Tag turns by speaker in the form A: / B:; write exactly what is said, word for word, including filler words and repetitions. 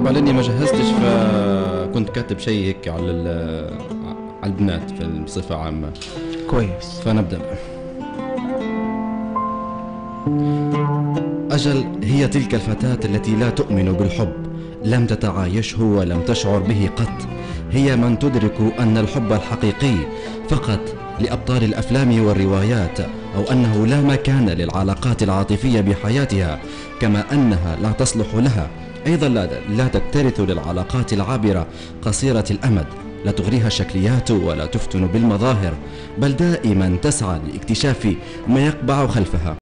A: طبعا لاني ما جهزتش فكنت كاتب شيء هيك على على البنات بصفة عامة.
B: كويس.
A: فنبدأ. أجل هي تلك الفتاة التي لا تؤمن بالحب، لم تتعايشه ولم تشعر به قط. هي من تدرك أن الحب الحقيقي فقط لأبطال الأفلام والروايات، أو أنه لا مكان للعلاقات العاطفية بحياتها، كما أنها لا تصلح لها. أيضا لا, لا تكترث للعلاقات العابرة قصيرة الأمد، لا تغريها الشكليات ولا تفتن بالمظاهر، بل دائما تسعى لاكتشاف ما يقبع خلفها.